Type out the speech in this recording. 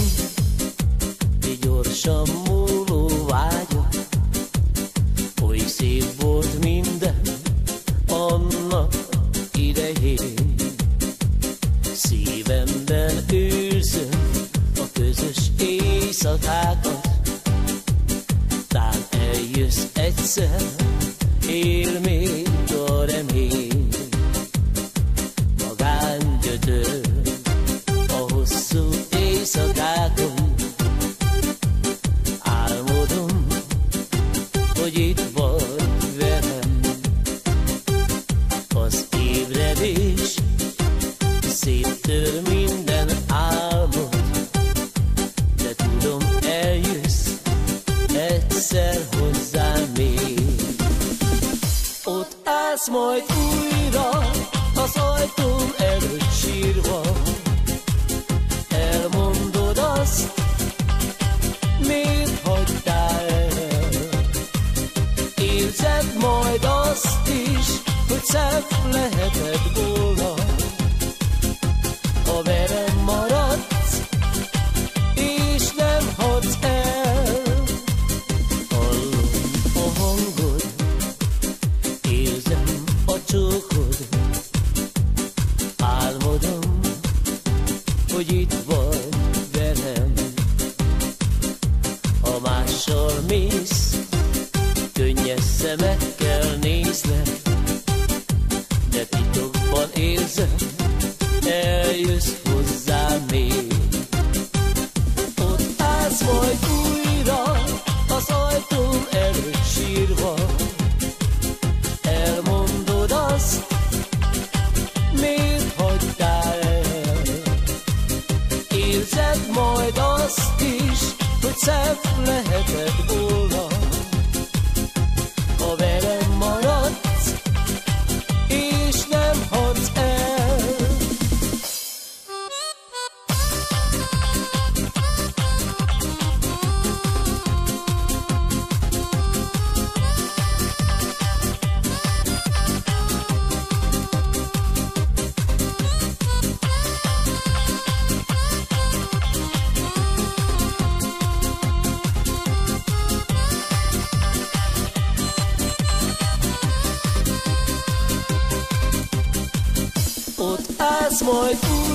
mi gyorsan múló vágyok. Oly szép volt minden annak idején. Szívemben őrzöm a közös éjszakákat. Tán eljössz egyszer, él még a remény. Magán gyötör a hosszú éjszakákon. Álmodom, hogy itt vagy velem. Az ébredés széttör minden álmot, de tudom, eljössz egyszer hozzám még. Ott állsz majd újra az ajtóm előtt sírva. Elmondod azt, miért hagytál el. Érzed majd azt is, hogy szebb lehetett volna, ha velem maradsz, és nem hagysz el. Hallom a hangod, érzem a csókod. Álmodom, hogy itt vagy velem. Ha mással mész, könnyes szemekkel nézlek, de titokban érzem, eljössz hozzám még. Ott állsz majd újra az ajtóm előtt sírva. Elmondod azt, miért hagytál el. Érzed majd azt is, hogy szebb lehetett volna, ha velem maradsz, és nem hagysz el. Ott állsz majd